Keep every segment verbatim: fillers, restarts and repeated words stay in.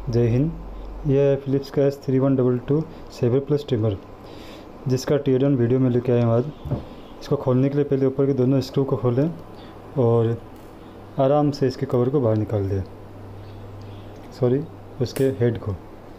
जय हिंद। यह है फिलिप्स का S three one double two shaver plus trimmer, जिसका टीयरन वीडियो में लेके आए हैं आज। इसको खोलने के लिए पहले ऊपर के दोनों स्क्रू को खोलें और आराम से इसके कवर को बाहर निकाल दें, सॉरी उसके हेड को।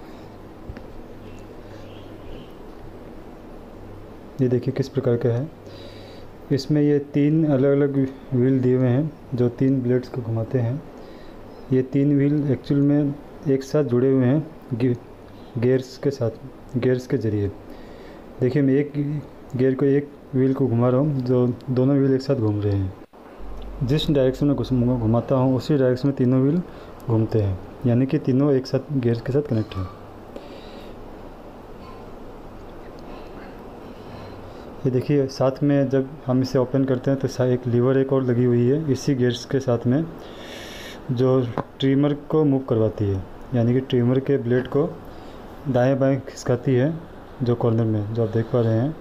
ये देखिए किस प्रकार का है। इसमें ये तीन अलग अलग व्हील दिए हुए हैं जो तीन ब्लेड्स को घुमाते हैं। ये तीन व्हील एक्चुअल में एक साथ जुड़े हुए हैं गियर्स के साथ, गियर्स के ज़रिए। देखिए मैं एक गियर को एक व्हील को घुमा रहा हूँ, जो दोनों व्हील एक साथ घूम रहे हैं। जिस डायरेक्शन में घुमाता हूँ उसी डायरेक्शन में तीनों व्हील घूमते हैं, यानी कि तीनों एक साथ गियर्स के साथ कनेक्ट हैं। ये देखिए साथ में जब हम इसे ओपन करते हैं तो एक लीवर एक और लगी हुई है इसी गियर्स के साथ में, जो ट्रिमर को मूव करवाती है, यानी कि ट्रिमर के ब्लेड को दाएं बाएं खिसकाती है। जो कॉर्नर में जो आप देख पा रहे हैं,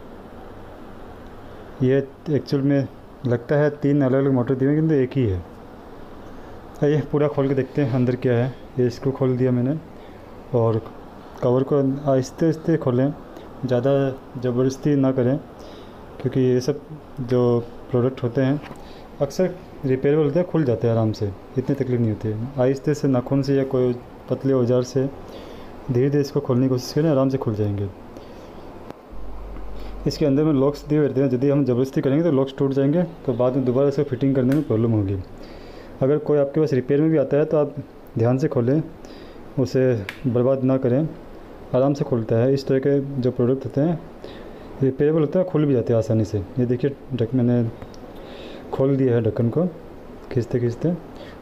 ये एक्चुअल में लगता है तीन अलग अलग मोटर दिए हैं किंतु एक ही है। आइए पूरा खोल के देखते हैं अंदर क्या है। ये स्क्रू खोल दिया मैंने और कवर को आहिस्ते आहिस्ते खोलें, ज़्यादा ज़बरदस्ती ना करें, क्योंकि ये सब जो प्रोडक्ट होते हैं अक्सर रिपेयरेबल होते हैं, खुल जाते हैं आराम से, इतनी तकलीफ नहीं होती है। आहिस्ते से नाखून से या कोई पतले औजार से धीरे धीरे इसको खोलने की कोशिश करें, आराम से खुल जाएंगे। इसके अंदर में लॉक्स दिए रहते हैं, यदि हम ज़बरदस्ती करेंगे तो लॉक्स टूट जाएंगे, तो बाद में दोबारा इसको फिटिंग करने में प्रॉब्लम होगी। अगर कोई आपके पास रिपेयर में भी आता है तो आप ध्यान से खोलें, उसे बर्बाद ना करें, आराम से खुलता है। इस तरह के जो प्रोडक्ट होते हैं रिपेयरेबल होते हैं, खुल भी जाते हैं आसानी से। ये देखिए ढक मैंने खोल दिया है ढक्कन को खींचते खींचते,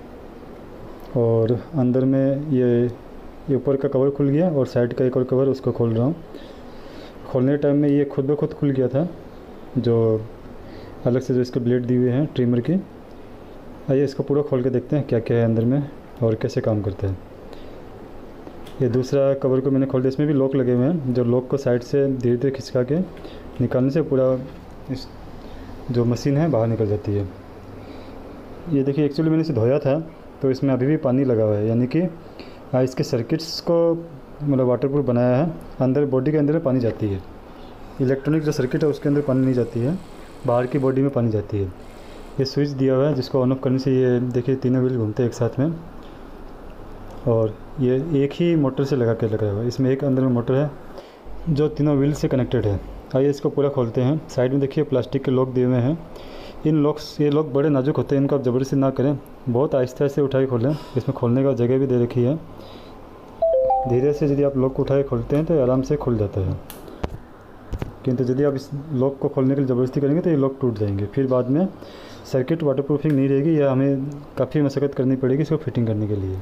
और अंदर में ये ये ऊपर का कवर खुल गया और साइड का एक और कवर उसको खोल रहा हूँ। खोलने के टाइम में ये खुद ब खुद खुल गया था, जो अलग से जो इसके ब्लेड दिए हुए हैं ट्रिमर की। आइए इसको पूरा खोल के देखते हैं क्या क्या है अंदर में और कैसे काम करता है। ये दूसरा कवर को मैंने खोल दिया, इसमें भी लॉक लगे हुए हैं, जो लॉक को साइड से धीरे धीरे खिसका के निकालने से पूरा इस जो मशीन है बाहर निकल जाती है। ये देखिए एक्चुअली मैंने इसे धोया था तो इसमें अभी भी पानी लगा हुआ है, यानी कि इसके सर्किट्स को मतलब वाटरप्रूफ बनाया है। अंदर बॉडी के अंदर पानी जाती है, इलेक्ट्रॉनिक जो सर्किट है उसके अंदर पानी नहीं जाती है, बाहर की बॉडी में पानी जाती है। ये स्विच दिया हुआ है जिसको ऑन ऑफ करने से ये देखिए तीनों व्हील घूमते हैं एक साथ में, और ये एक ही मोटर से लगा के लगा हुआ है। इसमें एक अंदर में मोटर है जो तीनों व्हील से कनेक्टेड है। आइए इसको पूरा खोलते हैं। साइड में देखिए प्लास्टिक के लॉक दिए हुए हैं। इन लॉक्स ये लॉक बड़े नाजुक होते हैं, इनको आप ज़बरदस्ती ना करें, बहुत आहिस्ते आहिस्ते उठाए खोलें। इसमें खोलने का जगह भी दे रखी है, धीरे से यदि आप लॉक को उठाए खोलते हैं तो आराम से खुल जाता है। किंतु यदि आप इस लॉक को खोलने के लिए ज़बरदस्ती करेंगे तो ये लॉक टूट जाएंगे, फिर बाद में सर्किट वाटरप्रूफिंग नहीं रहेगी, या हमें काफ़ी मशक्क़त करनी पड़ेगी इसको फिटिंग करने के लिए।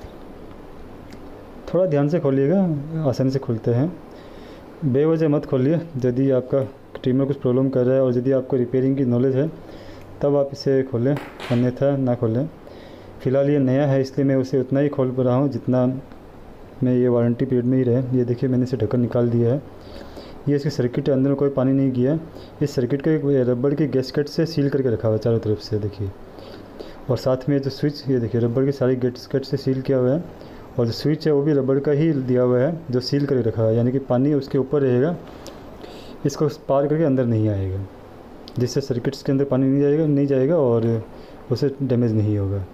थोड़ा ध्यान से खोलिएगा, आसानी से खुलते हैं। बेवजह मत खोलिए। यदि आपका ट्रिमर कुछ प्रॉब्लम कर रहा है और यदि आपको रिपेयरिंग की नॉलेज है तब आप इसे खोलें, अन्यथा ना खोलें। फ़िलहाल ये नया है इसलिए मैं उसे उतना ही खोल पा रहा हूँ जितना मैं ये वारंटी पीरियड में ही रहे। ये देखिए मैंने इसे ढक्कन निकाल दिया है। ये इसके सर्किट के अंदर में कोई पानी नहीं गया। इस सर्किट को एक रबड़ की गैसकेट से सील करके रखा हुआ है चारों तरफ से, देखिए। और साथ में जो स्विच, ये देखिए रबड़ की सारी गैसकेट से सील किया हुआ है, और जो स्विच है वो भी रबड़ का ही दिया हुआ है जो सील करके रखा हुआ है, यानी कि पानी उसके ऊपर रहेगा, इसको पार करके अंदर नहीं आएगा, जिससे सर्किट्स के अंदर पानी नहीं जाएगा नहीं जाएगा और उसे डैमेज नहीं होगा।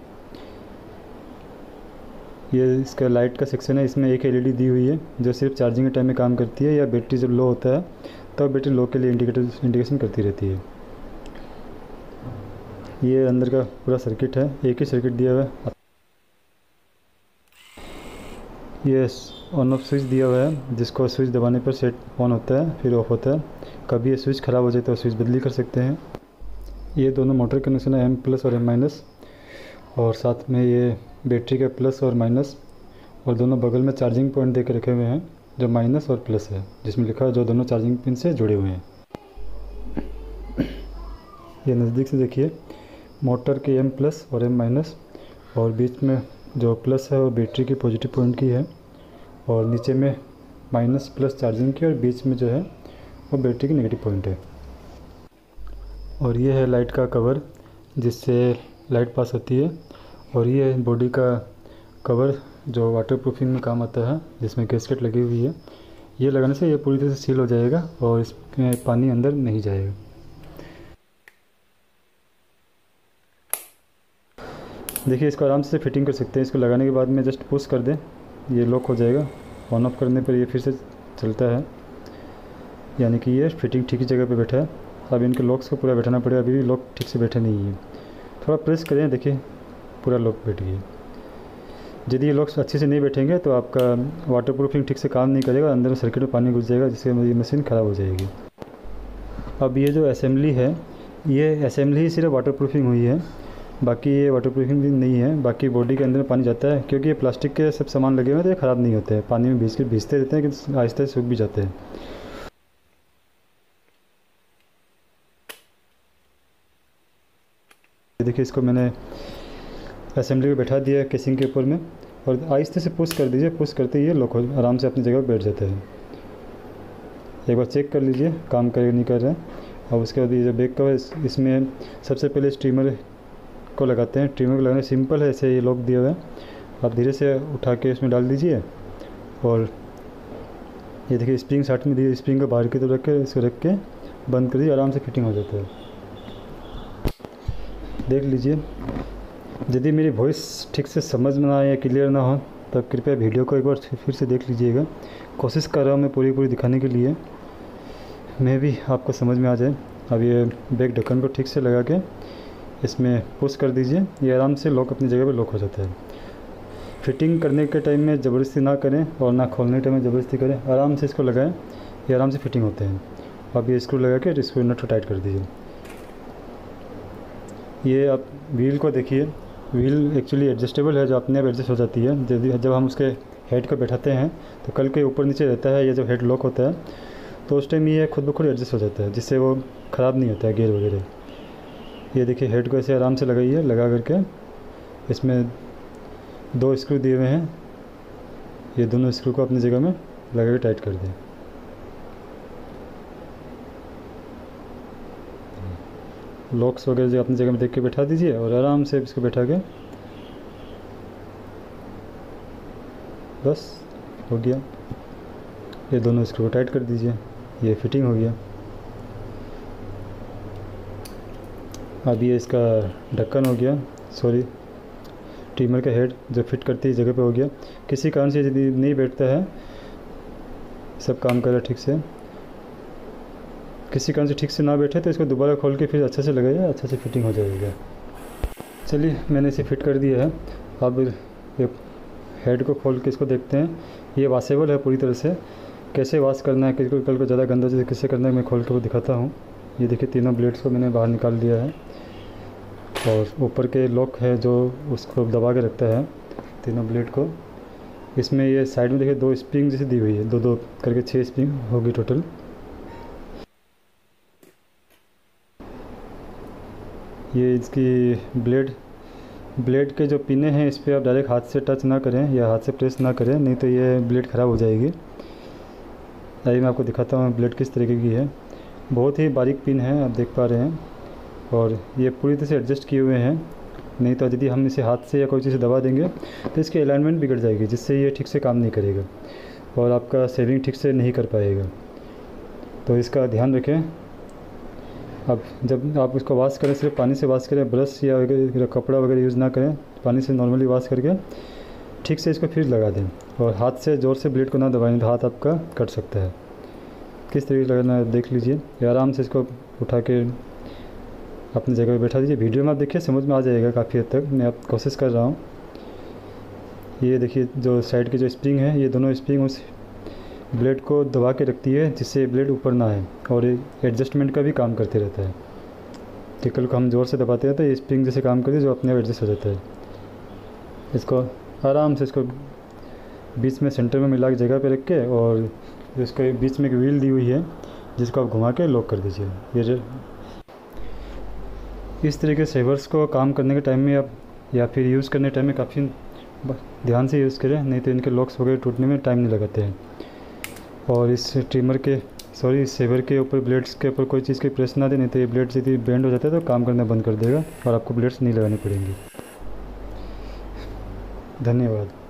ये इसका लाइट का सेक्शन है, इसमें एक एलईडी दी हुई है जो सिर्फ चार्जिंग के टाइम में काम करती है, या बैटरी जब लो होता है तब तो बैटरी लो के लिए इंडिकेटर इंडिकेशन करती रहती है। ये अंदर का पूरा सर्किट है, एक ही सर्किट दिया हुआ है। ये ऑन ऑफ स्विच दिया हुआ है, जिसको स्विच दबाने पर सेट ऑन होता है फिर ऑफ होता है। कभी ये स्विच ख़राब हो जाए तो स्विच बदली कर सकते हैं। ये दोनों मोटर कनेक्शन है, एम प्लस और एम माइनस, और साथ में ये बैटरी का प्लस और माइनस, और दोनों बगल में चार्जिंग पॉइंट दे के रखे हुए हैं जो माइनस और प्लस है, जिसमें लिखा है जो दोनों चार्जिंग पिन से जुड़े हुए हैं। ये नज़दीक से देखिए, मोटर के एम प्लस और एम माइनस, और बीच में जो प्लस है वो बैटरी की पॉजिटिव पॉइंट की है, और नीचे में माइनस प्लस चार्जिंग की, और बीच में जो है वो बैटरी की नेगेटिव पॉइंट है। और ये है लाइट का कवर जिससे लाइट पास होती है, और ये बॉडी का कवर जो वाटर प्रूफिंग में काम आता है, जिसमें गैस्केट लगी हुई है, ये लगाने से ये पूरी तरह से सील हो जाएगा और इसमें पानी अंदर नहीं जाएगा। देखिए इसको आराम से फिटिंग कर सकते हैं। इसको लगाने के बाद में जस्ट पुश कर दें, ये लॉक हो जाएगा। ऑन ऑफ करने पर ये फिर से चलता है, यानी कि ये फिटिंग ठीक ही जगह पे बैठा है। अब इनके लॉक्स को पूरा बैठाना पड़ेगा, अभी भी लॉक ठीक से बैठे नहीं है। थोड़ा प्रेस करें, देखिए पूरा लॉक बैठ गया। यदि ये लॉक्स अच्छे से नहीं बैठेंगे तो आपका वाटर प्रूफिंग ठीक से काम नहीं करेगा, अंदर में सर्किट में पानी घुस जाएगा, जिससे ये मशीन ख़राब हो जाएगी। अब ये जो असेंबली है, ये असेंबली ही सिर्फ वाटर प्रूफिंग हुई है, बाकी ये वाटर प्रूफिंग भी नहीं है। बाकी बॉडी के अंदर में पानी जाता है, क्योंकि ये प्लास्टिक के सब सामान लगे हुए हैं तो ये ख़राब नहीं होते हैं। पानी में भीज के भीजते रहते हैं कि आहिस्ता सूख भी जाते हैं। देखिए इसको मैंने असेंबली को बैठा दिया केसिंग के ऊपर में, और आहिस्ते से पुश कर दीजिए। पुश करते ही ये लॉक हो आराम से अपनी जगह पर बैठ जाता है। एक बार चेक कर लीजिए काम कर नहीं कर रहा है। और उसके बाद ये जो बैक कवर, इसमें सबसे पहले स्टीमर को लगाते हैं। ट्रिमर को लगाना सिंपल है, ऐसे ये लॉक दिया हुआ है। आप धीरे से उठा के इसमें डाल दीजिए, और ये देखिए स्प्रिंग साइड में दी, स्प्रिंग को बाहर की तरफ रख के इसको रख के बंद कर दीजिए, आराम से फिटिंग हो जाता है। देख लीजिए, यदि मेरी वॉइस ठीक से समझ में ना आए या क्लियर ना हो तब कृपया वीडियो को एक बार फिर से देख लीजिएगा। कोशिश कर रहा हूँ मैं पूरी पूरी दिखाने के लिए, मैं भी आपको समझ में आ जाए। अब ये बैक ढक्कन को ठीक से लगा के इसमें पुश कर दीजिए, ये आराम से लॉक अपनी जगह पे लॉक हो जाता है। फिटिंग करने के टाइम में ज़बरदस्ती ना करें और ना खोलने के टाइम में ज़बरदस्ती करें, आराम से इसको लगाएं, ये आराम से फिटिंग होते हैं। अब ये स्क्रू लगा के इसको नट को टाइट कर दीजिए। ये आप व्हील को देखिए, व्हील एक्चुअली एडजस्टेबल है, जो अपने आप एडजस्ट हो जाती है। यदि जब हम उसके हेड को बैठाते हैं तो कल के ऊपर नीचे रहता है, ये जो हेड लॉक होता है, तो उस टाइम ये खुद ब खुद एडजस्ट हो जाता है, जिससे वो ख़राब नहीं होता है गियर वगैरह। ये देखिए हेड को ऐसे आराम से लगाइए, लगा करके इसमें दो स्क्रू दिए हुए हैं, ये दोनों स्क्रू को अपनी जगह में लगा के टाइट कर दें। लॉक्स वगैरह जो अपनी जगह में देख के बैठा दीजिए, और आराम से इसको बैठा के बस हो गया। ये दोनों स्क्रू को टाइट कर दीजिए, ये फिटिंग हो गया। अब ये इसका ढक्कन हो गया, सॉरी ट्रिमर का हेड जो फिट करती है जगह पे हो गया। किसी कारण से यदि नहीं बैठता है, सब काम कर रहा है ठीक से, किसी कारण से ठीक से ना बैठे तो इसको दोबारा खोल के फिर अच्छे से लगाइए, अच्छे से फिटिंग हो जाएगा। चलिए मैंने इसे फिट कर दिया है। अब ये हेड को खोल के इसको देखते हैं, ये वॉशेबल है पूरी तरह से। कैसे वॉश करना है, किसी कल को ज़्यादा गंदा चीज़ कैसे करना है, मैं खोल के वो दिखाता हूँ। ये देखिए तीनों ब्लेड्स को मैंने बाहर निकाल दिया है, और ऊपर के लॉक है जो उसको दबा के रखता है तीनों ब्लेड को। इसमें ये साइड में देखिए दो स्प्रिंग जैसी दी हुई है, दो दो करके छः स्प्रिंग होगी टोटल। ये इसकी ब्लेड ब्लेड के जो पिने हैं, इस पर आप डायरेक्ट हाथ से टच ना करें या हाथ से प्रेस ना करें, नहीं तो ये ब्लेड ख़राब हो जाएगी। आइए मैं आपको दिखाता हूँ ब्लेड किस तरीके की है। बहुत ही बारीक पिन है, आप देख पा रहे हैं, और ये पूरी तरह से एडजस्ट किए हुए हैं। नहीं तो यदि हम इसे हाथ से या कोई चीज़ दबा देंगे तो इसकी अलाइनमेंट बिगड़ जाएगी, जिससे ये ठीक से काम नहीं करेगा और आपका सेविंग ठीक से नहीं कर पाएगा। तो इसका ध्यान रखें। अब जब आप इसको वॉश करें, सिर्फ पानी से वॉश करें, ब्रश या कपड़ा वगैरह यूज़ ना करें, पानी से नॉर्मली वॉश करके ठीक से इसको फिर लगा दें, और हाथ से ज़ोर से ब्लेड को ना दबाएं, तो हाथ आपका कट सकता है। किस तरीके से लगाना है देख लीजिए। ये आराम से इसको उठा के अपनी जगह पे बैठा दीजिए। वीडियो में आप देखिए समझ में आ जाएगा काफ़ी हद तक, मैं आप कोशिश कर रहा हूँ। ये देखिए जो साइड की जो स्प्रिंग है, ये दोनों स्प्रिंग उस ब्लेड को दबा के रखती है, जिससे ब्लेड ऊपर ना आए, और एडजस्टमेंट का भी काम करते रहता है। टिकल को हम ज़ोर से दबाते हैं तो ये स्प्रिंग जैसे काम करती है, जो अपने आप एडजस्ट हो जाता है। इसको आराम से इसको बीच में सेंटर में मिला के जगह पे रख के, और इसके बीच में एक व्हील दी हुई है जिसको आप घुमा के लॉक कर दीजिए। ये इस तरीके से सेवर्स को काम करने के टाइम में आप या फिर यूज़ करने टाइम में काफ़ी ध्यान से यूज़ करें, नहीं तो इनके लॉक्स वगैरह टूटने में टाइम नहीं लगाते हैं। और इस ट्रिमर के सॉरी इस सेवर के ऊपर ब्लेड्स के ऊपर कोई चीज़ की प्रेस ना दें, नहीं तो ये ब्लेड्स यदि बेंड हो जाता है तो काम करना बंद कर देगा और आपको ब्लेड्स नहीं लगानी पड़ेंगी। धन्यवाद।